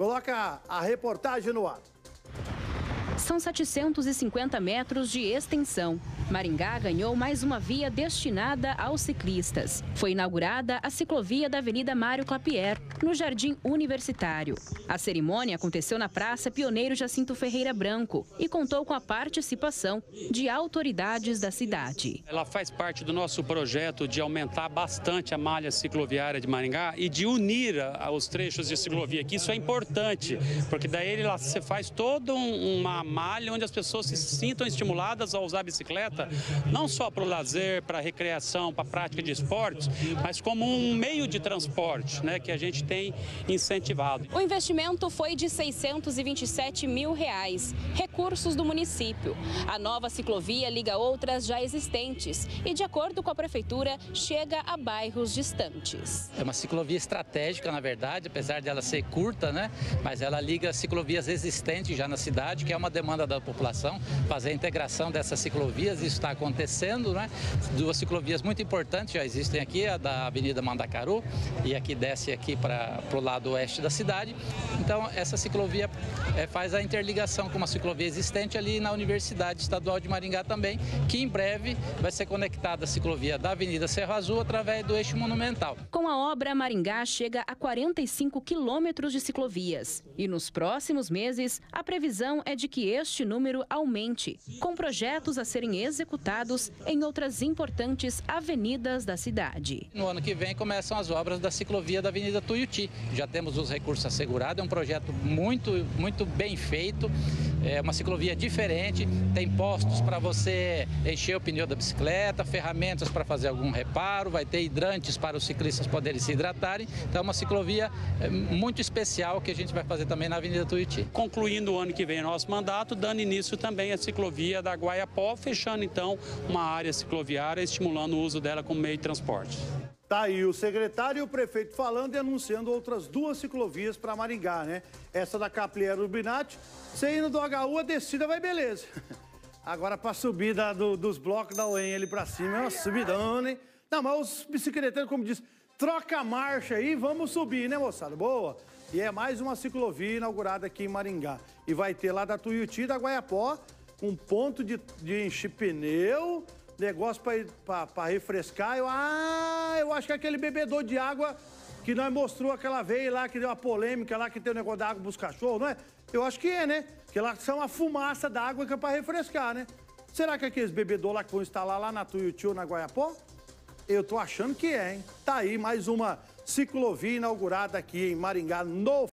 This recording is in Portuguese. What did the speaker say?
Coloca a reportagem no ar. São 750 metros de extensão. Maringá ganhou mais uma via destinada aos ciclistas. Foi inaugurada a ciclovia da Avenida Mário Clapier, no Jardim Universitário. A cerimônia aconteceu na Praça Pioneiro Jacinto Ferreira Branco e contou com a participação de autoridades da cidade. Ela faz parte do nosso projeto de aumentar bastante a malha cicloviária de Maringá e de unir os trechos de ciclovia, que isso é importante, porque daí você faz toda uma malha onde as pessoas se sintam estimuladas a usar a bicicleta, não só para o lazer, para a recreação, para a prática de esportes, mas como um meio de transporte, né, que a gente tem incentivado. O investimento foi de R$627 mil, recursos do município. A nova ciclovia liga outras já existentes e, de acordo com a prefeitura, chega a bairros distantes. É uma ciclovia estratégica, na verdade, apesar de ela ser curta, né? Mas ela liga ciclovias existentes já na cidade, que é uma demanda da população, fazer a integração dessas ciclovias. Isso está acontecendo, né? Duas ciclovias muito importantes já existem aqui, a da Avenida Mandacaru e aqui desce aqui para o lado oeste da cidade. Então, essa ciclovia faz a interligação com uma ciclovia existente ali na Universidade Estadual de Maringá também, que em breve vai ser conectada à ciclovia da Avenida Cerro Azul através do eixo monumental. Com a obra, Maringá chega a 45 quilômetros de ciclovias. E nos próximos meses, a previsão é de que este número aumente, com projetos a serem executados em outras importantes avenidas da cidade. No ano que vem começam as obras da ciclovia da Avenida Tuiuti. Já temos os recursos assegurados, é um projeto muito bem feito, é uma ciclovia diferente, tem postos para você encher o pneu da bicicleta, ferramentas para fazer algum reparo, vai ter hidrantes para os ciclistas poderem se hidratarem. Então é uma ciclovia muito especial que a gente vai fazer também na Avenida Tuiuti. Concluindo o ano que vem o nosso mandato, dando início também à ciclovia da Guaiapó, fechando então uma área cicloviária, estimulando o uso dela como meio de transporte. Tá aí o secretário e o prefeito falando e anunciando outras duas ciclovias para Maringá, né? Essa da Caplier Urbinati, você indo do HU, a descida vai beleza. Agora para subir dos blocos da UEM ali para cima, é uma subidão, né? Não, mas os bicicleteiros, como diz, troca a marcha aí, vamos subir, né, moçada? Boa! E é mais uma ciclovia inaugurada aqui em Maringá. E vai ter lá da Tuiuti e da Guaiapó, um ponto de encher pneu, negócio para refrescar. Eu acho que é aquele bebedor de água que nós mostrou aquela vez lá, que deu uma polêmica lá, que tem o negócio da água pros cachorros, não é? Eu acho que é, né? Que lá são a fumaça da água que é para refrescar, né? Será que é aqueles bebedor lá que vão instalar lá na Tuiuti ou na Guaiapó? Eu tô achando que é, hein? Tá aí mais uma ciclovia inaugurada aqui em Maringá, no